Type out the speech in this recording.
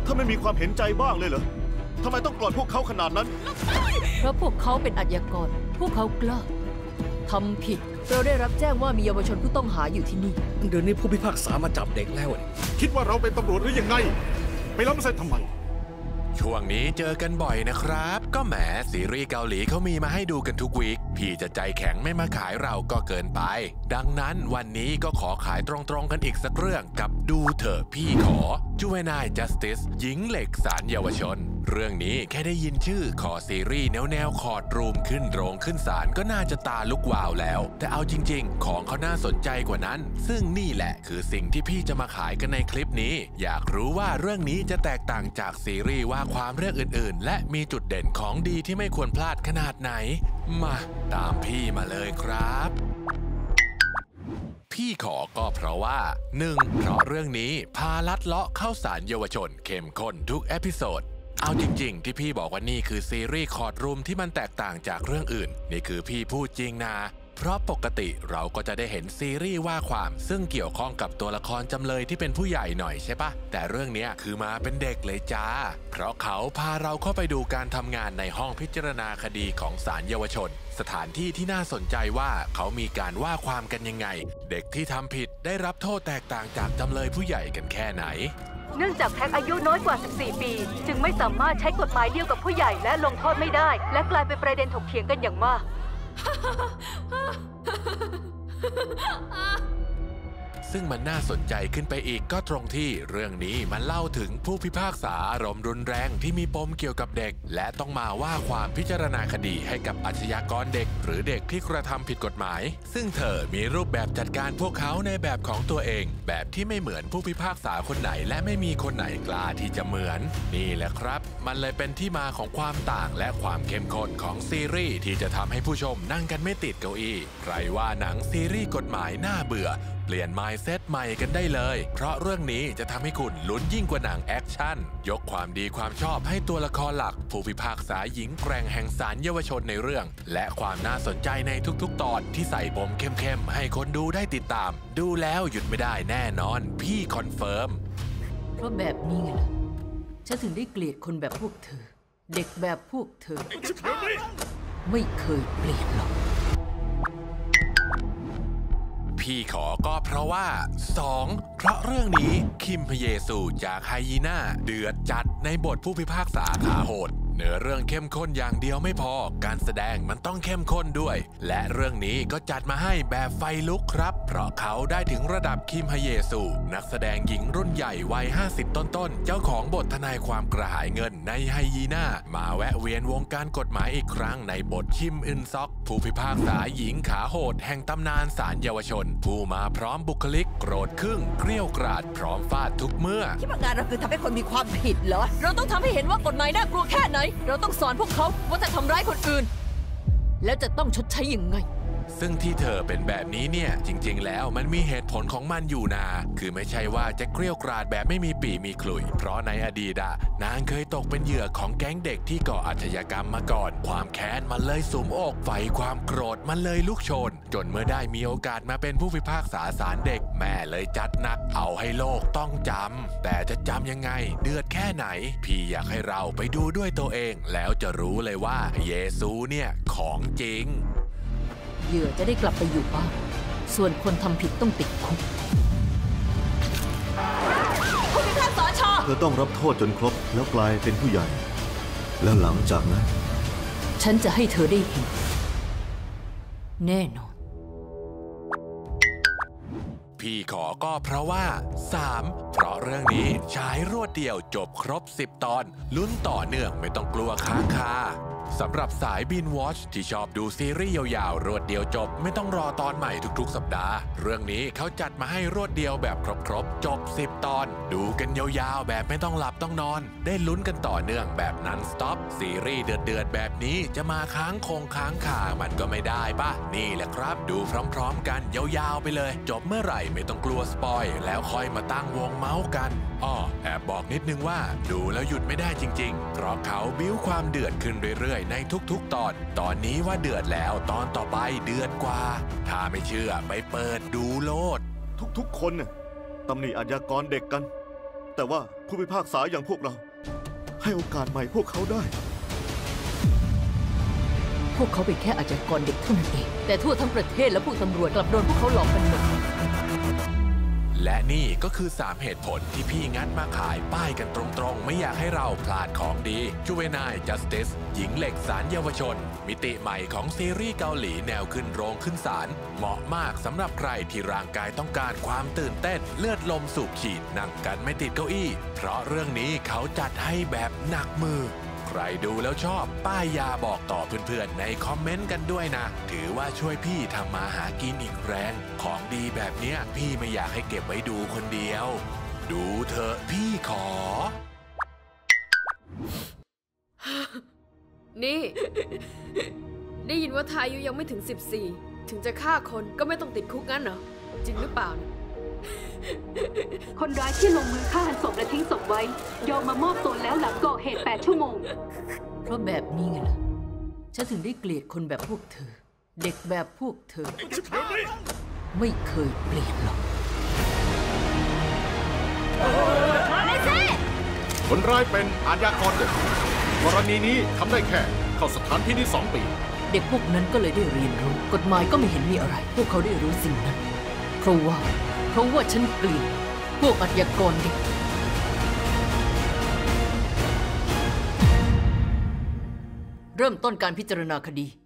ถ้าไม่มีความเห็นใจบ้างเลยเหรอทำไมต้องปล่อยพวกเขาขนาดนั้นเพราะพวกเขาเป็นอาชญากรพวกเขากล้าทำผิดเราได้รับแจ้งว่ามีเยาวชนผู้ต้องหาอยู่ที่นี่เดี๋ยวนี้ผู้พิพากษามาจับเด็กแล้วคิดว่าเราเป็นตำรวจหรือยังไงไปล้ำเส้นทำไมช่วงนี้เจอกันบ่อยนะครับก็แหมซีรีส์เกาหลีเขามีมาให้ดูกันทุกวีคพี่จะใจแข็งไม่มาขายเราก็เกินไปดังนั้นวันนี้ก็ขอขายตรงๆกันอีกสักเรื่องกับดูเถอะพี่ขอ Juvenile Justice หญิงเหล็กศาลเยาวชนเรื่องนี้แค่ได้ยินชื่อขอซีรีส์แนวคอร์ดรูมขึ้นโรงขึ้นศาลก็น่าจะตาลุกวาวแล้วแต่เอาจริงๆของเขาน่าสนใจกว่านั้นซึ่งนี่แหละคือสิ่งที่พี่จะมาขายกันในคลิปนี้อยากรู้ว่าเรื่องนี้จะแตกต่างจากซีรีส์ว่าความเรื่องอื่นๆและมีจุดเด่นของดีที่ไม่ควรพลาดขนาดไหนมาตามพี่มาเลยครับพี่ขอก็เพราะว่า 1. เพราะเรื่องนี้พาลัดเลาะเข้าศาลเยาวชนเข้มข้นทุกเอพิโซดเอาจริงๆที่พี่บอกว่านี่คือซีรีส์คอร์ดรูมที่มันแตกต่างจากเรื่องอื่นนี่คือพี่พูดจริงนะเพราะปกติเราก็จะได้เห็นซีรีส์ว่าความซึ่งเกี่ยวข้องกับตัวละครจำเลยที่เป็นผู้ใหญ่หน่อยใช่ปะแต่เรื่องนี้คือมาเป็นเด็กเลยจ้าเพราะเขาพาเราเข้าไปดูการทำงานในห้องพิจารณาคดีของศาลเยาวชนสถานที่ที่น่าสนใจว่าเขามีการว่าความกันยังไงเด็กที่ทำผิดได้รับโทษแตกต่างจากจำเลยผู้ใหญ่กันแค่ไหนเนื่องจากแท็กอายุน้อยกว่า 14 ปีจึงไม่สามารถใช้กฎหมายเดียวกับผู้ใหญ่และลงโทษไม่ได้และกลายเป็นประเด็นถกเถียงกันอย่างมากซึ่งมันน่าสนใจขึ้นไปอีกก็ตรงที่เรื่องนี้มันเล่าถึงผู้พิพากษาอารมณ์รุนแรงที่มีปมเกี่ยวกับเด็กและต้องมาว่าความพิจารณาคดีให้กับอาชญากรเด็กหรือเด็กที่กระทำผิดกฎหมายซึ่งเธอมีรูปแบบจัดการพวกเขาในแบบของตัวเองแบบที่ไม่เหมือนผู้พิพากษาคนไหนและไม่มีคนไหนกล้าที่จะเหมือนนี่แหละครับมันเลยเป็นที่มาของความต่างและความเข้มข้นของซีรีส์ที่จะทำให้ผู้ชมนั่งกันไม่ติดเก้าอี้ใครว่าหนังซีรีส์กฎหมายน่าเบื่อเปลี่ยน mindset ใหม่กันได้เลยเพราะเรื่องนี้จะทำให้คุณลุ้นยิ่งกว่าหนังแอคชั่นยกความดีความชอบให้ตัวละครหลักผู้พิพากษาหญิงแกร่งแห่งศาลเยาวชนในเรื่องและความน่าสนใจในทุกๆตอนที่ใส่ปมเข้มๆให้คนดูได้ติดตามดูแล้วหยุดไม่ได้แน่นอนพี่คอนเฟิร์มเพราะแบบนี้ไงล่ะฉันถึงได้เกลียดคนแบบพวกเธอเด็กแบบพวกเธอไม่เคยเปลี่ยนหรอกพี่ขอก็เพราะว่า 2. เพราะเรื่องนี้คิมพเยซูจากไฮยีน่าเดือดจัดในบทผู้พิพากษาขาโหดเนื้อเรื่องเข้มข้นอย่างเดียวไม่พอการแสดงมันต้องเข้มข้นด้วยและเรื่องนี้ก็จัดมาให้แบบไฟลุกครับเพราะเขาได้ถึงระดับคิมฮเยซูนักแสดงหญิงรุ่นใหญ่วัย50ต้นๆเจ้าของบททนายความกระหายเงินในไฮยีน่ามาแวะเวียนวงการกฎหมายอีกครั้งในบทคิมอึนซอกผู้พิพากษาหญิงขาโหดแห่งตำนานศาลเยาวชนผู้มาพร้อมบุคลิกโกรธขึ้นเกรี้ยวกราดพร้อมฟาดทุกเมื่อที่งานเราคือทำให้คนมีความผิดเหรอเราต้องทำให้เห็นว่ากฎหมายน่ากลัวแค่ไหนเราต้องสอนพวกเขาว่าจะทำร้ายคนอื่นแล้วจะต้องชดใช้ยังไงซึ่งที่เธอเป็นแบบนี้เนี่ยจริงๆแล้วมันมีเหตุผลของมันอยู่นะคือไม่ใช่ว่าจะเกรี้ยวกราดแบบไม่มีปี่มีขลุ่ยเพราะในอดีตนางเคยตกเป็นเหยื่อของแก๊งเด็กที่ก่ออาชญากรรมมาก่อนความแค้นมันเลยสุมอกไฟความโกรธมันเลยลุกโชนจนเมื่อได้มีโอกาสมาเป็นผู้พิพากษาศาลเด็กแม่เลยจัดหนักเอาให้โลกต้องจำแต่จะจำยังไงเดือดแค่ไหนพี่อยากให้เราไปดูด้วยตัวเองแล้วจะรู้เลยว่าเยซูเนี่ยของจริงเหยื่อจะได้กลับไปอยู่บ้านส่วนคนทำผิดต้องติดคุกผู้พิพากษาชอเธอต้องรับโทษจนครบแล้วกลายเป็นผู้ใหญ่แล้วหลังจากนั้นฉันจะให้เธอได้เห็นแน่นอนพี่ขอก็เพราะว่า 3. เพราะเรื่องนี้ฉายรวดเดียวจบครบ10ตอนลุ้นต่อเนื่องไม่ต้องกลัวค้างคาสำหรับสายบินวอชที่ชอบดูซีรีส์ยาวๆรวดเดียวจบไม่ต้องรอตอนใหม่ทุกๆสัปดาห์เรื่องนี้เขาจัดมาให้รวดเดียวแบบครบๆจบ10ตอนดูกันยาวๆแบบไม่ต้องหลับต้องนอนได้ลุ้นกันต่อเนื่องแบบนันสต็อปซีรีส์เดือดๆแบบนี้จะมาค้างคามันก็ไม่ได้ป่ะนี่แหละครับดูพร้อมๆกันยาวๆไปเลยจบเมื่อไหร่ไม่ต้องกลัวสปอยแล้วค่อยมาตั้งวงเมาส์กันแอบบอกนิดนึงว่าดูแล้วหยุดไม่ได้จริงๆเพราะเขาบิ้วความเดือดขึ้นเรื่อยๆในทุกๆตอนนี้ว่าเดือดแล้วตอนต่อไปเดือดกว่าถ้าไม่เชื่อไปเปิดดูโลดทุกๆคนตำหนิอาชญากรเด็กกันแต่ว่าผู้พิพากษาอย่างพวกเรา ให้โอกาสใหม่พวกเขาได้พวกเขาเป็นแค่อาชญากรเด็กเท่านั้นเอง แต่ทั่วทั้งประเทศและพวกตำรวจกลับโดนพวกเขาหลอกกันหมดและนี่ก็คือ 3 เหตุผลที่พี่งัดมาขายป้ายกันตรงๆ ไม่อยากให้เราพลาดของดี Juvenile Justice หญิงเหล็กศาลเยาวชน มิติใหม่ของซีรีส์เกาหลีแนวขึ้นโรงขึ้นศาลเหมาะมากสำหรับใครที่ร่างกายต้องการความตื่นเต้นเลือดลมสูบฉีดนั่งกันไม่ติดเก้าอี้ เพราะเรื่องนี้เขาจัดให้แบบหนักมือ ใครดูแล้วชอบป้ายยาบอกต่อเพื่อนๆในคอมเมนต์กันด้วยนะ ถือว่าช่วยพี่ทำมาหากินอีกแรง ของดีแบบเนี้ยพี่ไม่อยากให้เก็บไว้ดูคนเดียว ดูเถอะพี่ขอนี่ ได้ยินว่าทายุยังไม่ถึง 14 ถึงจะฆ่าคนก็ไม่ต้องติดคุกงั้นเหรอ จริงหรือเปล่าเนี่ยคนร้ายที่ลงมือฆ่าหันศพและทิ้งศพไว้ยอมมามอบตัวแล้วหลังก่อเหตุ 8 ชั่วโมงเพราะแบบนี้ไงล่ะ ฉันถึงได้เกลียดคนแบบพวกเธอ เด็กแบบพวกเธอ ไม่เคยเปลี่ยนหรอกคนร้ายเป็นอาชญากรเด็กกรณีนี้ทำได้แค่เข้าสถานพินิจ2 ปีเด็กพวกนั้นก็เลยได้เรียนรู้ กฎหมายก็ไม่เห็นมีอะไร พวกเขาได้รู้สิ่งนั้น เพราะว่าฉันเกลียดพวกอาชญากรเด็ก เริ่มต้นการพิจารณาคดี